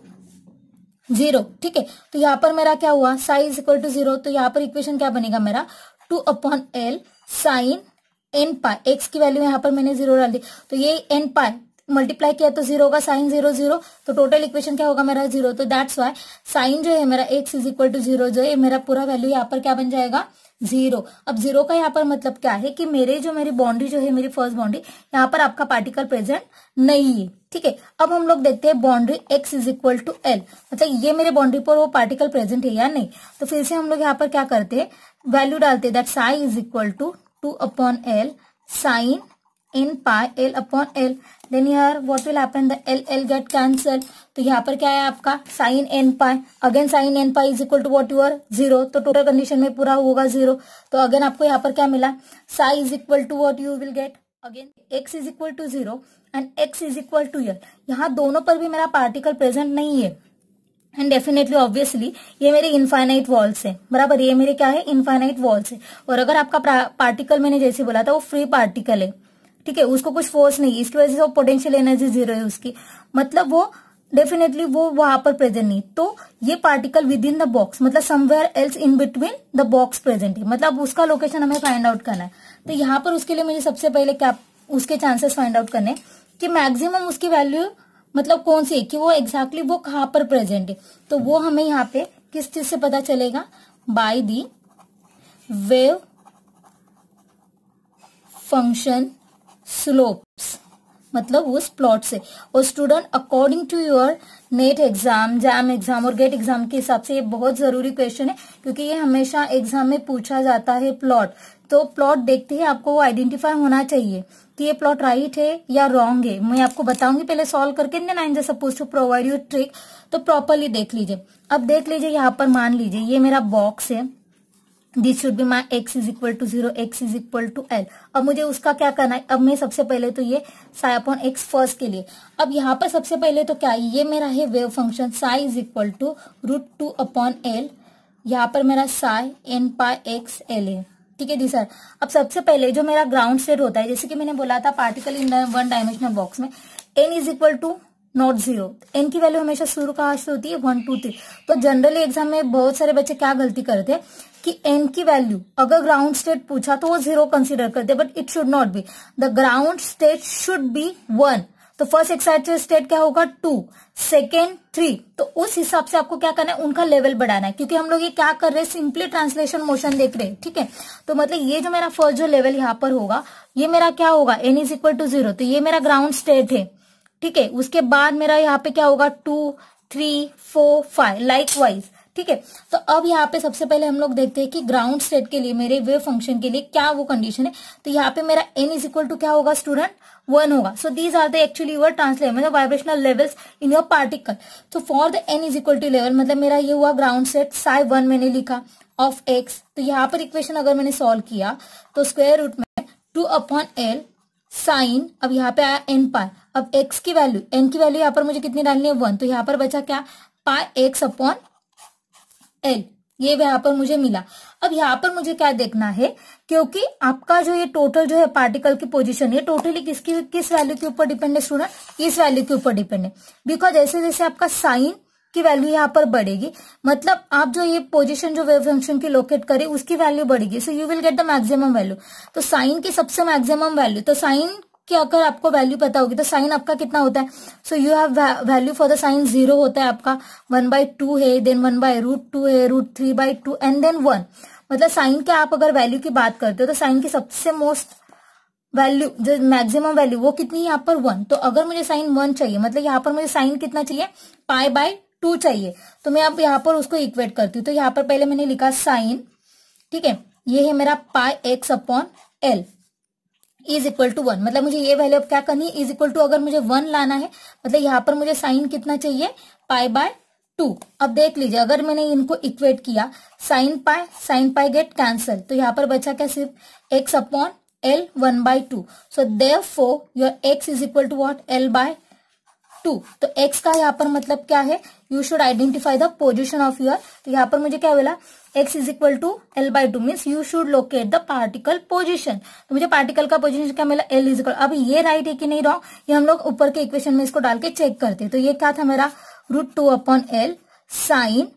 zero, ठीक है। तो यहाँ पर मेरा क्या हुआ, psi is equal to zero. तो यहाँ पर इक्वेशन क्या बनेगा मेरा, two upon l sine n pi, x की वैल्यू यहाँ पर मैंने जीरो डाल दी, तो ये एन पाई मल्टीप्लाई किया तो जीरो होगा, साइन जीरो जीरो, तो टोटल इक्वेशन क्या होगा मेरा, जीरो। तो दैट्स वाई साइन जो है मेरा x is equal to zero, जो है मेरा पूरा वैल्यू यहाँ पर क्या बन जाएगा, जीरो। अब जीरो का यहाँ पर मतलब क्या है कि मेरे जो मेरी बाउंड्री जो है, मेरी फर्स्ट बाउंड्री, यहाँ पर आपका पार्टिकल प्रेजेंट नहीं है, ठीक है। अब हम लोग देखते हैं boundary x is equal to l, मतलब ये मेरे बाउंड्री पर वो पार्टिकल प्रेजेंट है या नहीं। तो फिर से हम लोग यहाँ पर क्या करते हैं, वैल्यू डालते हैं, that psi is equal to two upon l sine in pi L upon L, then here what will happen, the L L get cancel। तो यहाँ पर क्या है आपका sin n pi, again sin n pi is equal to what your zero, तो total condition में पूरा होगा जीरो। तो अगेन आपको यहाँ पर क्या मिला, psi is equal to what you will get, again x is equal to zero and x is equal to L। यहाँ दोनों पर भी मेरा पार्टिकल प्रेजेंट नहीं है, एंड डेफिनेटली ऑब्वियसली ये मेरे इनफाइनाइट वॉल्स है, बराबर, ये मेरे क्या है, इनफाइनाइट वॉल्स है। और अगर आपका पार्टिकल मैंने जैसे बोला था वो फ्री पार्टिकल है, ठीक है, उसको कुछ फोर्स नहीं, इसकी वजह से वो पोटेंशियल एनर्जी जीरो है उसकी, मतलब वो डेफिनेटली वो वहां पर प्रेजेंट नहीं। तो ये particle within the box, मतलब somewhere else in between the box present है, मतलब उसका लोकेशन हमें फाइंड आउट करना है। तो यहाँ पर उसके लिए मुझे सबसे पहले क्या उसके चांसेस फाइंड आउट करने कि मैक्सिमम उसकी वैल्यू मतलब कौन सी है, कि वो एग्जैक्टली exactly वो कहाँ पर प्रेजेंट है। तो वो हमें यहाँ पे किस चीज से पता चलेगा, by the wave function slopes, मतलब उस प्लॉट से। और student according to your NET exam, JAM exam और गेट एग्जाम के हिसाब से ये बहुत जरूरी क्वेश्चन है, क्योंकि ये हमेशा एग्जाम में पूछा जाता है प्लॉट। तो प्लॉट देखते ही आपको वो आइडेंटिफाई होना चाहिए कि ये प्लॉट राइट है या रॉन्ग है। मैं आपको बताऊंगी पहले सॉल्व करके, then I am suppose to provide you trick, तो प्रॉपरली देख लीजिए। अब देख लीजिए यहाँ पर मान लीजिए ये मेरा बॉक्स है, this should be my x is equal to zero, x is equal to l. अब मुझे उसका क्या करना है, अब मैं सबसे पहले तो ये साई अपॉन एक्स फर्स्ट के लिए, अब यहाँ पर सबसे पहले तो क्या है, ये मेरा है wave function psi is equal to root two upon l, यहाँ पर मेरा psi n pi x l है, ठीक है जी सर। अब सबसे पहले जो मेरा ग्राउंड स्टेट होता है, जैसे कि मैंने बोला था particle in one dimensional box में n is equal to not zero. N की वैल्यू हमेशा शुरू कहाँ से होती है, वन टू थ्री। तो जनरली एग्जाम में बहुत सारे बच्चे क्या गलती करते हैं कि एन की वैल्यू अगर ग्राउंड स्टेट पूछा तो वो जीरो कंसीडर करते हैं, but it should not be. The ground state should be one. तो फर्स्ट एक्साइटेड स्टेट क्या होगा, टू, सेकेंड थ्री। तो उस हिसाब से आपको क्या करना है, उनका लेवल बढ़ाना है, क्योंकि हम लोग ये क्या कर रहे हैं, सिंपली ट्रांसलेशन मोशन देख रहे हैं, ठीक है। तो मतलब ये जो मेरा फर्स्ट जो लेवल यहाँ पर होगा, ये मेरा क्या होगा, n is equal to zero. तो ये मेरा ग्राउंड स्टेट है, ठीक है। उसके बाद मेरा यहाँ पे क्या होगा, two, three, four, five, likewise, ठीक है। तो अब यहाँ पे सबसे पहले हम लोग देखते हैं कि ग्राउंड स्टेट के लिए मेरे वेव फंक्शन के लिए क्या वो कंडीशन है। तो यहाँ पे मेरा एन इज इक्वल टू क्या होगा स्टूडेंट, वन होगा। So these are the actually your translate मतलब vibrational levels in your particle. तो for the n is equal to level मतलब मेरा ये हुआ ग्राउंड स्टेट साई वन मैंने लिखा ऑफ एक्स। तो यहाँ पर इक्वेशन अगर मैंने सॉल्व किया तो स्क्वायर रूट में टू अपॉन एल साइन, अब यहाँ पे आया एन पाई। अब एक्स की वैल्यू, एन की वैल्यू यहाँ पर मुझे कितनी डालनी है, वन। तो यहाँ पर बचा क्या, पाई एक्स अपॉन एल, ये यहाँ पर मुझे मिला। अब यहाँ पर मुझे क्या देखना है, क्योंकि आपका जो ये टोटल जो है पार्टिकल की पोजीशन, ये टोटली किसकी किस वैल्यू के ऊपर डिपेंड है स्टूडेंट, इस वैल्यू के ऊपर डिपेंड है। बिकॉज जैसे जैसे आपका साइन की वैल्यू यहाँ पर बढ़ेगी, मतलब आप जो ये पोजीशन जो वेव फंक्शन की लोकेट करे उसकी वैल्यू बढ़ेगी। So you will get the maximum value. तो साइन की सबसे मैक्सिमम वैल्यू, तो साइन कि अगर आपको वैल्यू पता होगी तो साइन आपका कितना होता है, so you have value for the sine zero होता है आपका, वन बाई टू है, then one by root two है, root three by two and then one. मतलब साइन के आप अगर वैल्यू की बात करते हो तो साइन की सबसे मोस्ट वैल्यू जो मैक्सिमम वैल्यू वो कितनी है यहाँ पर, वन। तो अगर मुझे साइन वन चाहिए मतलब यहाँ पर मुझे साइन कितना चाहिए, पाई बाय टू चाहिए। तो मैं अब यहाँ पर उसको इक्वेट करती हूँ। तो यहाँ पर पहले मैंने लिखा साइन, ठीक है, ये है मेरा pi x upon l is equal to one. मतलब मुझे ये वैल्यू अब क्या करनी है, इज इक्वल टू अगर मुझे वन लाना है मतलब यहाँ पर मुझे साइन कितना चाहिए, पाई बाय टू। अब देख लीजिए अगर मैंने इनको इक्वेट किया, sine pi sine pi get cancel, तो यहाँ पर बचा क्या, सिर्फ x upon l one by two. So therefore your x is equal to what, l by two. तो x का यहाँ पर मतलब क्या है, you should identify the position of your. तो यहाँ पर मुझे क्या बोला, x is equal to l by two means you should locate the particle position. तो मुझे पार्टिकल का पोजिशन क्या मिला, l इज इक्वल। अब ये राइट है कि नहीं रॉन्ग, ये हम लोग ऊपर के इक्वेशन में इसको डाल के चेक करते। तो ये क्या था मेरा, root two upon l sine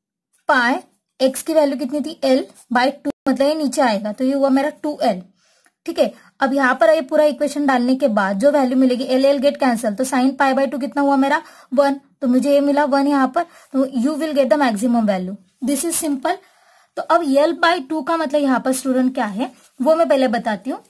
pi, x की वैल्यू कितनी थी, l बाई टू, मतलब ये नीचे आएगा तो ये हुआ मेरा टू एल, ठीक है। अब यहाँ पर ये पूरा इक्वेशन डालने के बाद जो वैल्यू मिलेगी, एल एल गेट कैंसल, तो साइन पाई बाय टू कितना हुआ मेरा, वन। तो मुझे ये मिला वन यहाँ पर, तो you will get the maximum value. This is simple. तो अब एल बाई टू का मतलब यहाँ पर स्टूडेंट क्या है वो मैं पहले बताती हूँ।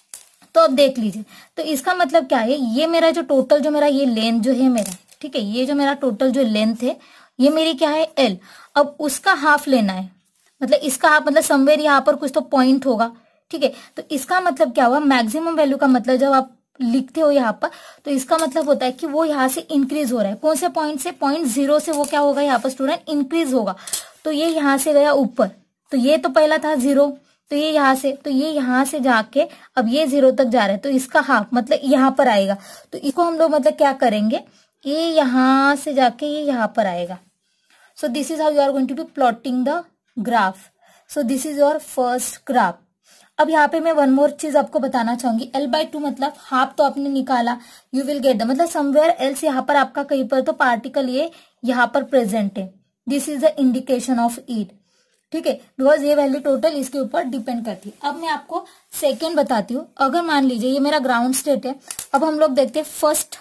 तो अब देख लीजिए, तो इसका मतलब क्या है, ये मेरा जो टोटल जो मेरा ये लेंथ जो है मेरा, ठीक है, ये जो मेरा टोटल जो लेंथ है ये मेरी क्या है, एल। अब उसका हाफ लेना है, मतलब इसका हाफ मतलब समवेयर यहाँ पर कुछ तो पॉइंट होगा, ठीक है। तो इसका मतलब क्या हुआ, मैक्सिमम वैल्यू का मतलब जब आप लिखते हो यहाँ पर तो इसका मतलब होता है कि वो यहाँ से इंक्रीज हो रहा है। कौन से पॉइंट से, पॉइंट जीरो से वो क्या होगा यहाँ पर स्टूडेंट, इंक्रीज होगा। तो ये यहाँ से गया ऊपर, तो ये तो पहला था जीरो, तो ये यहाँ से, तो ये यहाँ से जाके अब ये जीरो तक जा रहा है, तो इसका हाफ मतलब यहाँ पर आएगा। तो इसको हम लोग मतलब क्या करेंगे, ये यहाँ से जाके ये यहाँ पर आएगा। So this is how you are going to be plotting the graph. So this is your first graph. अब यहाँ पे मैं वन मोर चीज आपको बताना चाहूंगी, एल बाई टू मतलब हाफ तो आपने निकाला, यू विल गेट द मतलब समवेयर एल्स यहाँ पर आपका कहीं पर तो पार्टिकल ये यहाँ पर प्रेजेंट है। This is the indication of it, ठीक है, बिकॉज ये वैल्यू टोटल इसके ऊपर डिपेंड करती है। अब मैं आपको सेकेंड बताती हूँ। अगर मान लीजिए ये मेरा ग्राउंड स्टेट है, अब हम लोग देखते हैं फर्स्ट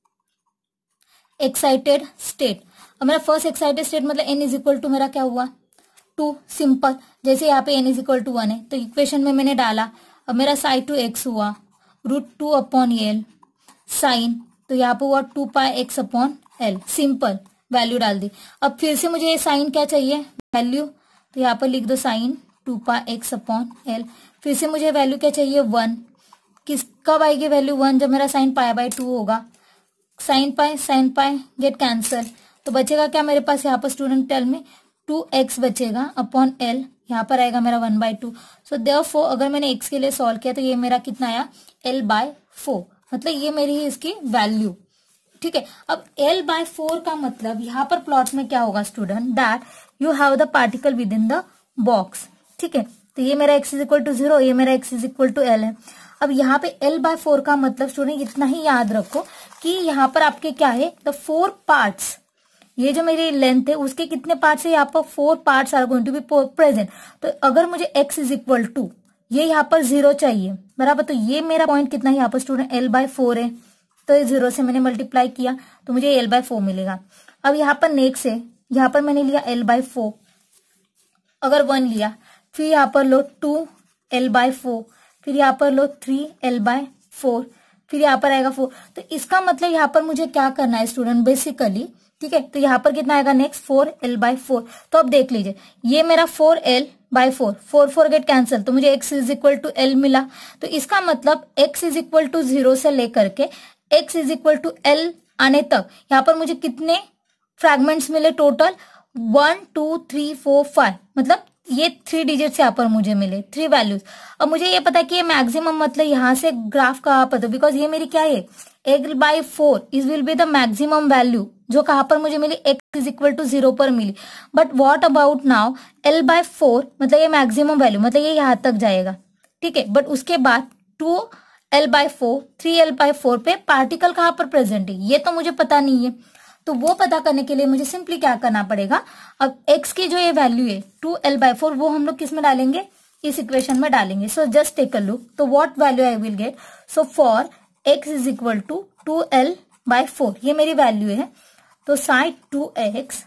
एक्साइटेड स्टेट। अब मेरा फर्स्ट एक्साइटेड स्टेट मतलब एन इज इक्वल टू मेरा क्या हुआ, टू। सिंपल, जैसे यहाँ पे n is equal to one है तो इक्वेशन में मैंने डाला, अब मेरा साई टू एक्स हुआ root two upon l sine, तो यहाँ पे हुआ two pi x upon l. Simple, value डाल दी। अब फिर से मुझे ये साइन क्या चाहिए, वैल्यू, तो यहाँ पर लिख दो sine two pi x upon l. फिर से मुझे वैल्यू क्या चाहिए, वन। किस कब आएगी वैल्यू, वन, जब मेरा साइन पाई बाय टू होगा। Sine pi sine pi get cancel, तो बचेगा क्या मेरे पास यहाँ पर student, tell me two x बचेगा अपॉन एल, यहाँ पर आएगा मेरा one by two. So therefore अगर मैंने एक्स के लिए सॉल्व किया तो ये मेरा कितना आया, एल बाय फोर, मतलब ये मेरी है इसकी वैल्यू, ठीक है। अब एल बाय फोर का मतलब यहाँ पर प्लॉट में क्या होगा student, that you have the particle within the box, ठीक है। तो ये मेरा x is equal to zero, ये मेरा x is equal to l है। अब यहाँ पे एल बाय फोर का मतलब स्टूडेंट इतना ही याद रखो कि यहाँ पर आपके क्या है, द फोर पार्ट्स, ये जो मेरी लेंथ है उसके कितने पार्ट्स है, यहाँ पर four parts are going to be present. तो अगर मुझे x इज इक्वल टू, ये यहाँ पर जीरो चाहिए बराबर, तो ये मेरा पॉइंट कितना है यहाँ पर स्टूडेंट, l बाय फोर है, तो जीरो से मैंने मल्टीप्लाई किया तो मुझे l बाय फोर मिलेगा। अब यहाँ पर नेक्स्ट है, यहाँ पर मैंने लिया l बाय फोर, अगर वन लिया, फिर यहाँ पर लो टू एल बाय फोर, फिर यहाँ पर लो थ्री एल बाय फोर, फिर यहाँ पर आएगा फोर। तो इसका मतलब यहाँ पर मुझे क्या करना है स्टूडेंट, बेसिकली, ठीक है, तो यहाँ पर कितना आएगा next, four l by four. तो अब देख लीजिए, ये मेरा four l by four, four four get cancel, तो मुझे x is equal to l मिला। तो इसका मतलब x is equal to zero से लेकर के x is equal to l आने तक यहाँ पर मुझे कितने फ्रैगमेंट्स मिले total, one two three four five, मतलब ये थ्री डिजिट्स यहाँ पर मुझे मिले, थ्री वैल्यूज। अब मुझे ये पता है कि ये मैक्सिमम, मतलब यहाँ से ग्राफ कहाँ पर, बिकॉज ये मेरी क्या है, l by four is will be the maximum value, जो कहाँ पर मुझे मिली, x is equal to zero पर मिली। But what about now l by four, मतलब ये मैक्सिमम वैल्यू, मतलब ये यहाँ तक जाएगा, ठीक है। बट उसके बाद two l by four, three l by four पे पार्टिकल कहाँ पर प्रेजेंट है, ये तो मुझे पता नहीं है। तो वो पता करने के लिए मुझे सिंपली क्या करना पड़ेगा, अब x की जो ये वैल्यू है टू एल बाय फोर, वो हम लोग किस में डालेंगे, इस इक्वेशन में डालेंगे। So just take a look, तो what value I will get, so for x is equal to two l by four, ये मेरी वैल्यू है। तो sine two x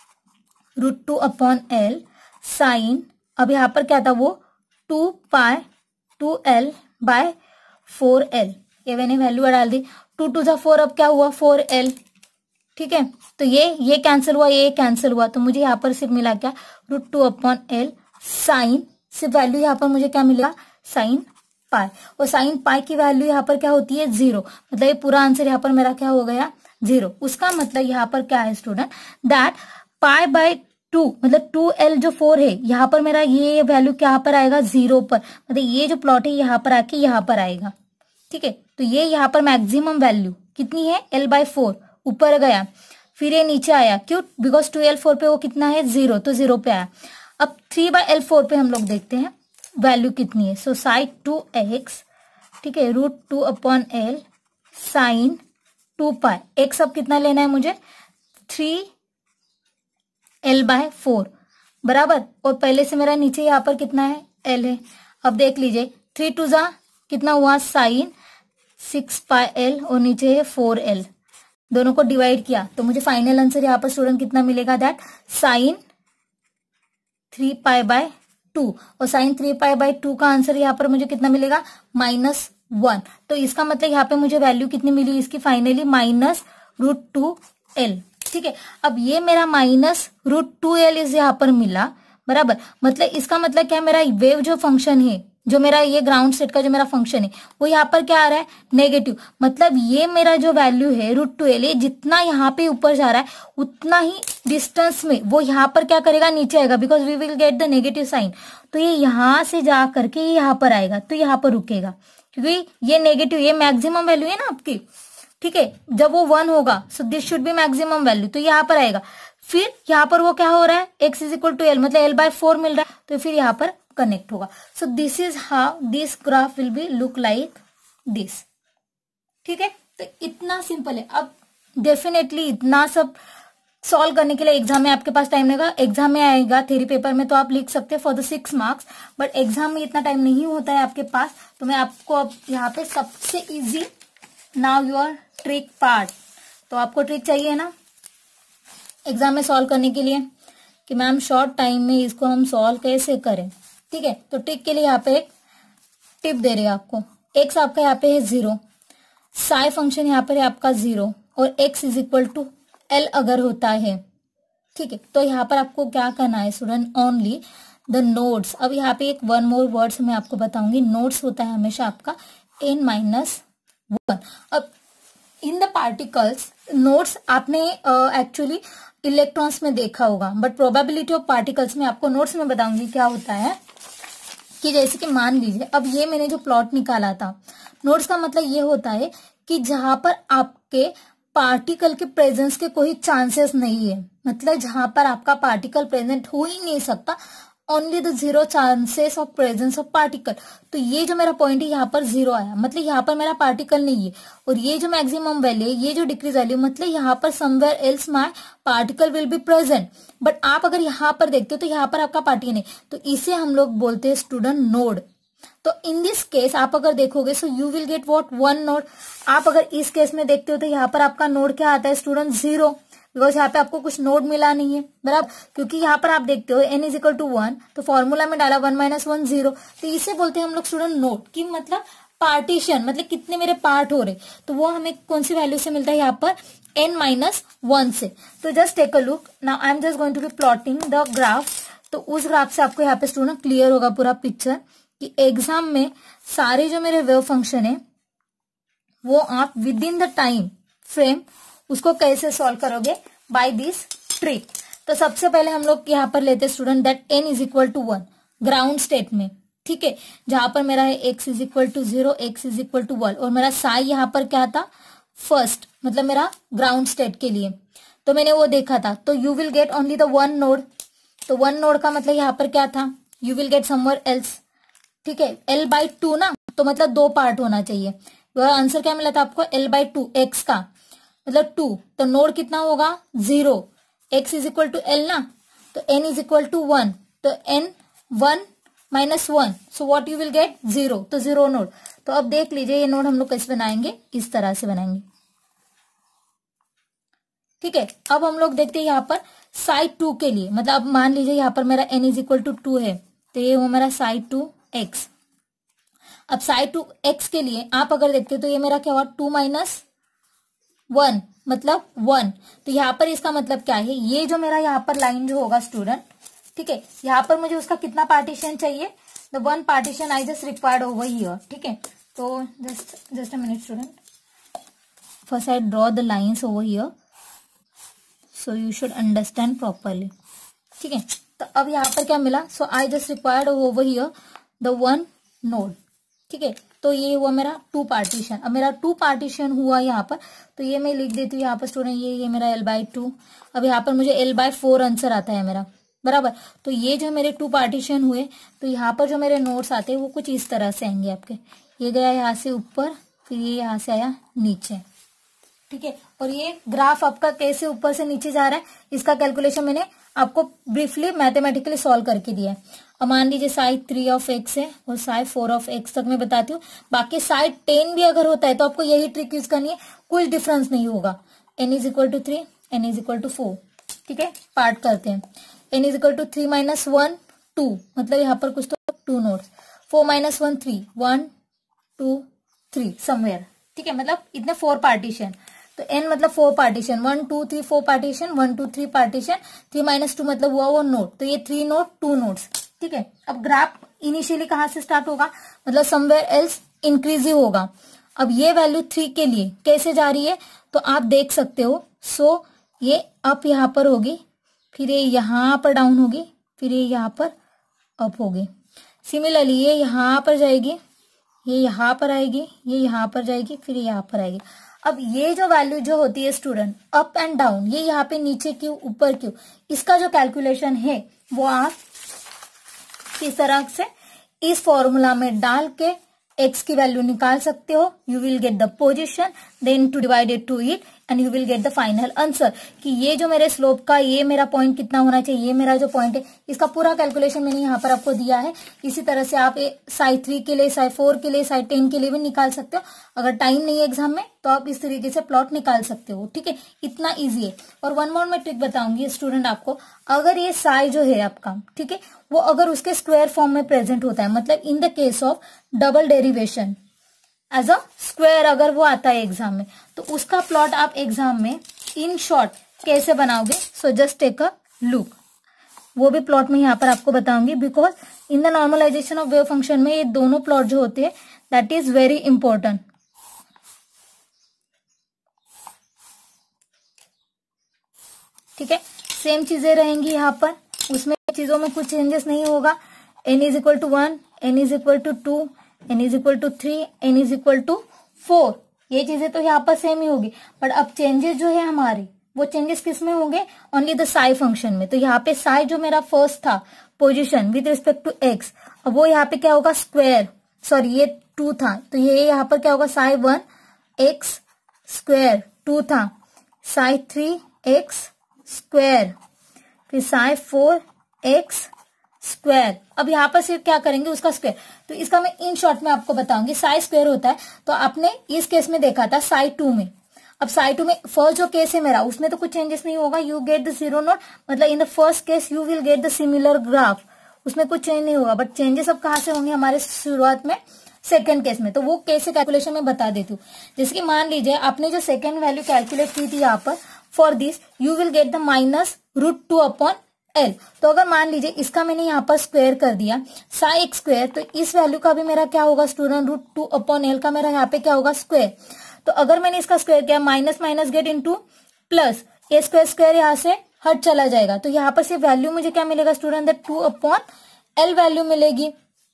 root two upon l sine, अब यहाँ पर क्या था वो two pi two l by four l, ये मैंने वैल्यू डाल दी, टू टू जा फोर, अब क्या हुआ फोर एल, ठीक है। तो ये ये कैंसिल हुआ, ये कैंसिल हुआ, तो मुझे यहाँ पर सिर्फ मिला क्या, root two upon l sine, सिर्फ वैल्यू यहाँ पर मुझे क्या मिलेगा, साइन पाई, और साइन पाई की वैल्यू यहाँ पर क्या होती है, जीरो, मतलब ये पूरा आंसर यहाँ पर मेरा क्या हो गया, जीरो। उसका मतलब यहाँ पर क्या है student, that pi by two, मतलब टू एल जो फोर है, यहाँ पर मेरा ये वैल्यू क्या पर आएगा, जीरो पर, मतलब ये जो प्लॉट है यहाँ पर आके यहाँ पर आएगा, ठीक है। तो ये यहाँ पर मैक्सिमम वैल्यू कितनी है, एल बाय फोर, ऊपर गया, फिर ये नीचे आया, क्यों, बिकॉज टू एल फोर पे वो कितना है, जीरो, तो जीरो पे आया। अब थ्री बाय एल फोर पे हम लोग देखते हैं वैल्यू कितनी है, सो साइन टू एक्स, ठीक है, root two upon l sine two pi, x अब कितना लेना है मुझे, थ्री एल बाय फोर बराबर, और पहले से मेरा नीचे यहाँ पर कितना है, एल है। अब देख लीजिए, थ्री टू जा कितना हुआ, साइन सिक्स पाई एल, और नीचे है फोर एल, दोनों को डिवाइड किया तो मुझे फाइनल आंसर यहाँ पर स्टूडेंट कितना मिलेगा, that sine three pi by two, और sine three pi by two का आंसर यहाँ पर मुझे कितना मिलेगा, माइनस वन। तो इसका मतलब यहाँ पे मुझे वैल्यू कितनी मिली इसकी, finally minus root two l, ठीक है। अब ये मेरा माइनस रूट टू एल इस यहाँ पर मिला बराबर, मतलब इसका मतलब क्या, मेरा वेव जो फंक्शन है, जो मेरा ये ग्राउंड सेट का जो मेरा फंक्शन है, वो यहाँ पर क्या आ रहा है, नेगेटिव, मतलब ये मेरा जो वैल्यू है रूट टू एल, ये जितना यहाँ पे ऊपर जा रहा है उतना ही डिस्टेंस में वो यहाँ पर क्या करेगा, नीचे आएगा, because we will get the negative sign. तो ये यहाँ से जा करके ये यहाँ पर आएगा, तो यहाँ पर रुकेगा, क्योंकि ये नेगेटिव, ये मैक्सिमम वैल्यू है ना आपकी, ठीक है। जब वो वन होगा, so this should be maximum value, तो यहाँ पर आएगा, फिर यहाँ पर वो क्या हो रहा है, x is equal to l, मतलब एल बाय फोर मिल रहा है, तो फिर यहाँ पर कनेक्ट होगा। So this is how this graph will be look like this, ठीक है। तो इतना सिंपल है। अब डेफिनेटली इतना सब सॉल्व करने के लिए एग्जाम में आपके पास टाइम लगेगा, एग्जाम में आएगा थ्योरी पेपर में तो आप लिख सकते हैं for the six marks, but exam में इतना टाइम नहीं होता है आपके पास, तो मैं आपको अब यहाँ पे सबसे easy now your trick part, तो आपको ट्रिक चाहिए ना एग्जाम में सॉल्व करने के लिए कि मैम शॉर्ट टाइम में इसको हम सॉल्व कैसे करें, ठीक है। तो ट्रिक के लिए यहाँ पे एक टिप दे रही है आपको, एक्स आपका यहाँ पे है जीरो, साई फंक्शन यहाँ पर है आपका जीरो, और x is equal to l अगर होता है, ठीक है। तो यहाँ पर आपको क्या करना है स्टूडेंट, ओनली द नोड्स, अब यहाँ पे एक वन मोर वर्ड्स मैं आपको बताऊंगी, नोड्स होता है हमेशा आपका एन माइनस वन। अब इन द पार्टिकल्स नोड्स आपने एक्चुअली uh, इलेक्ट्रॉन्स में देखा होगा, बट प्रोबेबिलिटी ऑफ पार्टिकल्स में आपको नोट्स में बताऊंगी क्या होता है, कि जैसे कि मान लीजिए अब ये मैंने जो प्लॉट निकाला था, नोट्स का मतलब ये होता है कि जहां पर आपके पार्टिकल के प्रेजेंस के कोई चांसेस नहीं है, मतलब जहां पर आपका पार्टिकल प्रेजेंट हो ही नहीं सकता, only the zero chances of presence of particle. तो ये जो मेरा पॉइंट है यहाँ पर जीरो आया, मतलब यहाँ पर मेरा पार्टिकल नहीं है, और ये जो मैक्सिमम वैल्यू है, ये जो डिक्रीज वैल्यू, मतलब यहाँ पर somewhere else my particle will be present. But आप अगर यहाँ पर देखते हो तो यहाँ पर आपका पार्टिकल नहीं, तो इसे हम लोग बोलते हैं स्टूडेंट नोड। तो इन दिस केस आप अगर देखोगे so you will get what one node. आप अगर इस केस में देखते हो तो यहाँ पर आपका नोड क्या आता है स्टूडेंट जीरो, बिकॉज यहाँ पे आपको कुछ नोड मिला नहीं है बराबर, क्योंकि यहाँ पर आप देखते हो n is equal to one, तो फॉर्मूला में डाला वन माइनस वन जीरो, तो इसे बोलते हैं हम लोग स्टूडेंट नोड की मतलब पार्टीशन, मतलब कितने मेरे पार्ट हो रहे, तो वो हमें कौन सी वैल्यू से मिलता है यहाँ पर n माइनस वन से। तो just take a look now, I am just going to be plotting the graph. तो उस ग्राफ से आपको यहाँ पे स्टूडेंट क्लियर होगा पूरा पिक्चर कि एग्जाम में सारे जो मेरे वेव फंक्शन है वो आप within the time frame उसको कैसे सॉल्व करोगे, बाय दिस ट्रिक। तो सबसे पहले हम लोग यहाँ पर लेते हैं student that n is equal to one ground state में, ठीक है, जहां पर मेरा है x is equal to zero, x is equal to one, और मेरा साई यहाँ पर क्या था फर्स्ट, मतलब मेरा ग्राउंड स्टेट के लिए, तो मैंने वो देखा था। तो you will get only the one node, तो वन नोड का मतलब यहाँ पर क्या था, you will get somewhere else, ठीक है, l बाई टू ना, तो मतलब दो पार्ट होना चाहिए। आंसर क्या मिला था आपको, l बाई टू, एक्स का मतलब टू, तो नोड कितना होगा zero, x is equal to l ना, तो n is equal to one, तो n one minus one, so what you will get zero, तो जीरो नोड। तो अब देख लीजिए ये नोड हम लोग कैसे बनाएंगे, इस तरह से बनाएंगे, ठीक है। अब हम लोग देखते हैं यहाँ पर साइड टू के लिए, मतलब अब मान लीजिए यहाँ पर मेरा n is equal to two है, तो ये वो मेरा साइड टू एक्स। अब साइड टू एक्स के लिए आप अगर देखते हो तो ये मेरा क्या हुआ टू माइनस वन, मतलब वन, तो यहाँ पर इसका मतलब क्या है, ये जो मेरा यहाँ पर लाइन जो होगा स्टूडेंट, ठीक है, यहाँ पर मुझे उसका कितना पार्टीशन चाहिए, the one partition I just required over here, ठीक है। तो just just a minute student, first I draw the lines over here so you should understand properly, ठीक है। तो अब यहाँ पर क्या मिला, so I just required over here the one node, ठीक है। तो ये हुआ मेरा टू पार्टीशन। अब मेरा टू पार्टीशन हुआ यहाँ पर, तो ये मैं लिख देती हूँ यहाँ पर स्टूडेंट, ये ये मेरा एल बाई टू। अब यहाँ पर मुझे एल बाई फोर आंसर आता है मेरा, बराबर। तो ये जो मेरे टू पार्टीशन हुए, तो यहाँ पर जो मेरे नोट्स आते हैं वो कुछ इस तरह से आएंगे आपके, ये गया यहाँ से ऊपर, फिर ये यहाँ से आया नीचे, ठीक है। और ये ग्राफ आपका कैसे ऊपर से नीचे जा रहा है, इसका कैलकुलेशन मैंने आपको ब्रीफली मैथमेटिकली सॉल्व करके दिया है। अब मान लीजिए साइड थ्री ऑफ एक्स है और साइड फोर ऑफ एक्स तक मैं बताती हूँ, बाकी साइड टेन भी अगर होता है तो आपको यही ट्रिक यूज करनी है, कुछ डिफरेंस नहीं होगा। N is equal to three, n is equal to four, ठीक है, पार्ट करते हैं। N is equal to three minus one two, मतलब यहाँ पर कुछ तो two nodes, four minus one three, one two three somewhere, ठीक है, मतलब इतने फोर पार्टीशन। तो n मतलब four partition, one two three four partition, one two three partition, three minus two मतलब हुआ वो नोट, तो ये थ्री नोट टू नोट्स, ठीक है। अब ग्राफ इनिशियली कहाँ से स्टार्ट होगा, मतलब समवेयर एल्स इंक्रीज ही होगा। अब ये वैल्यू थ्री के लिए कैसे जा रही है, तो आप देख सकते हो, सो ये अप यहाँ पर होगी, फिर ये यहाँ पर डाउन होगी, फिर ये यहाँ पर अप होगी। सिमिलरली ये यहाँ पर जाएगी, ये यहाँ पर आएगी, ये यहाँ पर जाएगी, फिर यहाँ पर आएगी। अब ये जो वैल्यू जो होती है स्टूडेंट अप एंड डाउन, ये यहाँ पे नीचे क्यों ऊपर क्यों, इसका जो कैलकुलेशन है वो आप किस तरह से इस फॉर्मूला में डाल के x की वैल्यू निकाल सकते हो। You will get the position, then to divide it to it and you will get the final answer, कि ये जो मेरे स्लोप का ये मेरा पॉइंट कितना होना चाहिए, ये मेरा जो पॉइंट है इसका पूरा कैलकुलेशन मैंने यहाँ पर आपको दिया है। इसी तरह से आप साइड थ्री के लिए, साइड फोर के लिए, साइड टेन के लिए भी निकाल सकते हो। अगर टाइम नहीं है एग्जाम में तो आप इस तरीके से प्लॉट निकाल सकते हो, ठीक है, इतना ईजी है। और वन मोर मैं ट्रिक बताऊंगी स्टूडेंट आपको, अगर ये साई जो है आपका, ठीक है, वो अगर उसके स्क्वायर फॉर्म में प्रेजेंट होता है, मतलब in the case of double derivation as a square अगर वो आता है एग्जाम में, तो उसका प्लॉट आप एग्जाम में इन शॉर्ट कैसे बनाओगे, so just take a look. वो भी प्लॉट में यहाँ पर आपको बताऊंगी, because in the normalization of wave function में ये दोनों प्लॉट जो होते हैं दैट इज वेरी इंपॉर्टेंट। ठीक है, सेम चीजें रहेंगी यहाँ पर, उसमें चीजों में कुछ चेंजेस नहीं होगा। N is equal to one, n is equal to two, n is equal to three, n is equal to four, ये चीजें तो यहाँ पर सेम ही होगी। बट अब चेंजेस जो है हमारे वो चेंजेस किस में होंगे, ओनली द साई फंक्शन में। तो यहाँ पे साई जो मेरा फर्स्ट था position with respect to x, अब वो यहाँ पे क्या होगा स्क्वायर, सॉरी ये टू था तो ये यहाँ पर क्या होगा psi one x square, two था साई थ्री एक्स स्क्वायर, फिर साई फोर एक्स स्क्वायर। अब यहाँ पर सिर्फ क्या करेंगे उसका स्क्वायर, तो इसका मैं इन शॉर्ट में आपको बताऊंगी। साई स्क्वायर होता है तो आपने इस केस में देखा था साई टू में, अब साई टू में फर्स्ट जो केस है मेरा उसमें तो कुछ चेंजेस नहीं होगा, you get the zero node, मतलब in the first case you will get the similar graph, उसमें कुछ चेंज नहीं होगा। बट चेंजेस अब कहाँ से होंगे हमारे शुरुआत में सेकंड केस में, तो वो केस से कैलकुलेशन में बता देती हूँ। जैसे कि मान लीजिए आपने जो सेकंड वैल्यू कैलकुलेट की थी यहाँ पर, for this you will get the minus root two upon L. तो अगर मान लीजिए इसका मैंने यहाँ पर स्क्वायर कर दिया साई एक्स स्क्वायर, तो इस वैल्यू का भी मेरा क्या होगा student, root two upon L का मेरा यहाँ पे क्या होगा स्क्वायर। तो अगर मैंने इसका स्क्वायर किया minus minus get into plus, a square square यहाँ से हट चला जाएगा, तो यहाँ पर सिर्फ वैल्यू मुझे क्या मिलेगा student, that two upon L value मिलेगी।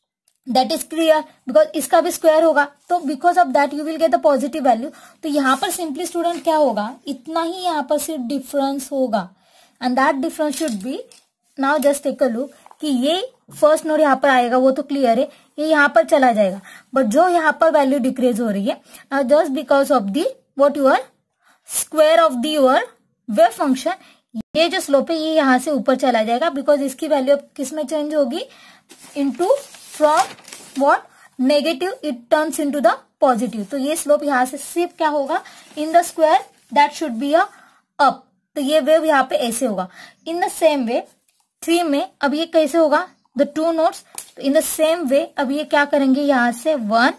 दैट इज क्लियर, बिकॉज इसका भी स्क्वायर होगा, तो because of that you will get the positive value. तो यहाँ पर सिंपली स्टूडेंट क्या होगा, इतना ही यहाँ पर सिर्फ डिफरेंस होगा, and that difference should be, now just take a look कि ये फर्स्ट नोड यहाँ पर आएगा वो तो क्लियर है, ये यहाँ पर चला जाएगा, बट जो यहाँ पर वैल्यू डिक्रीज हो रही है now just because of the what your square of the your wave function, ये जो स्लोप है ये यहाँ से ऊपर चला जाएगा, बिकॉज इसकी वैल्यू अब किस में चेंज होगी, into from what negative it turns into the positive. तो ये स्लोप यहाँ से सिर्फ क्या होगा, in the square that should be a up, तो ये वेव यहाँ पे ऐसे होगा। In the same way three में अब ये कैसे होगा, द टू नोट्स, तो इन द सेम वे अब ये क्या करेंगे यहाँ से वन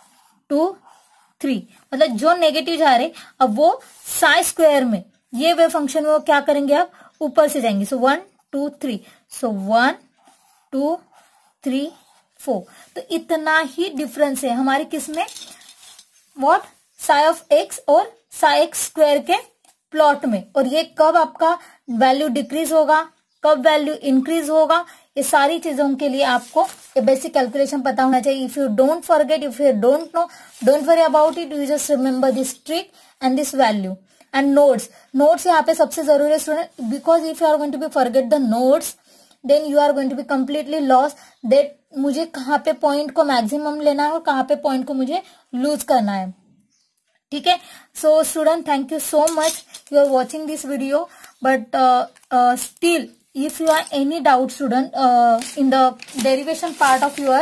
टू थ्री, मतलब जो नेगेटिव जा रहे अब वो साई स्क्वायर में ये वेव फंक्शन में वो क्या करेंगे, अब ऊपर से जाएंगे। So one two three, so one two three four, तो इतना ही डिफरेंस है हमारे किसमें, व्हाट साई ऑफ एक्स और साई एक्स स्क्वायर के प्लॉट में। और ये कब आपका वैल्यू डिक्रीज होगा, कब वैल्यू इंक्रीज होगा, ये सारी चीजों के लिए आपको ये बेसिक कैलकुलेशन पता होना चाहिए। If you don't forget, if you don't know, don't worry about it, you just remember this trick and this value and nodes. Nodes यहाँ पे सबसे जरूरी है student, because if you are going to be forget the nodes then you are going to be completely loss, that मुझे कहाँ पे point को maximum लेना है और कहाँ पे पॉइंट को मुझे लूज करना है, ठीक है। So student thank you so much, you are watching this video, but still if you are any doubt student uh, in the derivation part of your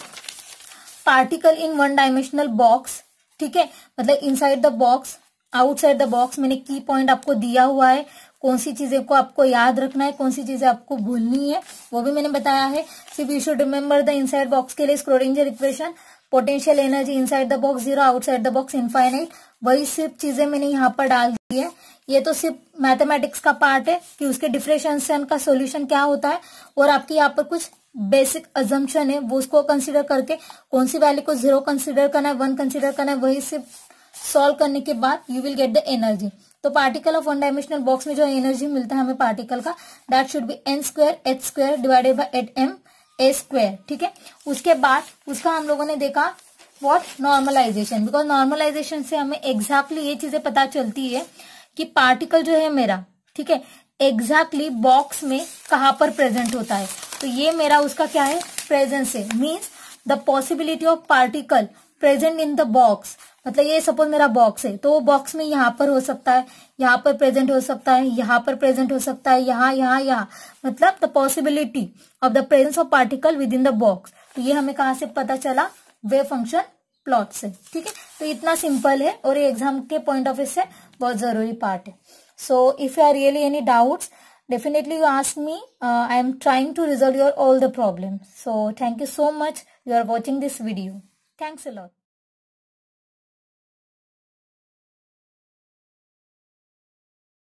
particle in one dimensional box, ठीक है, मतलब inside the box outside the box, मैंने की point आपको दिया हुआ है, कौन सी चीजें को आपको याद रखना है, कौन सी चीजें आपको भूलनी है वो भी मैंने बताया है। सिर्फ you should remember the inside box के लिए Schrodinger equation, potential energy inside the box zero, outside the box infinite, वही सिर्फ चीजें मैंने यहाँ पर डाल दी है। ये तो सिर्फ मैथमेटिक्स का पार्ट है कि उसके डिफरेंशिएशन का सॉल्यूशन क्या होता है, और आपकी यहाँ पर कुछ बेसिक अजम्पशन है वो उसको कंसीडर करके कौन सी वैल्यू को जीरो कंसीडर करना है, वन कंसीडर करना है, वही सिर्फ सॉल्व करने के बाद you will get the energy. तो particle of one dimensional box में जो एनर्जी मिलता है हमें पार्टिकल का, that should be n square h square divided by eight m a square, ठीक है। उसके बाद उसका हम लोगों ने देखा व्हाट नॉर्मलाइजेशन, बिकॉज नॉर्मलाइजेशन से हमें एग्जैक्टली ये चीजें पता चलती है कि पार्टिकल जो है मेरा, ठीक है, एग्जैक्टली बॉक्स में कहाँ पर प्रेजेंट होता है। तो ये मेरा उसका क्या है, प्रेजेंस है, means the possibility of particle present in the box, मतलब ये सपोज मेरा बॉक्स है तो वो बॉक्स में यहाँ पर हो सकता है, यहाँ पर प्रेजेंट हो सकता है, यहाँ पर प्रेजेंट हो सकता है, यहाँ यहाँ यहाँ, मतलब the possibility of the presence of particle within the box. तो ये हमें कहाँ से पता चला, वेव फंक्शन प्लॉट से, ठीक है। तो इतना सिंपल है और ये एग्जाम के पॉइंट ऑफ व्यू से बहुत जरूरी पार्ट है। So if you are really any doubts definitely you ask me, uh, I am trying to resolve your all the problems. So thank you so much, you are watching this video. Thanks a lot.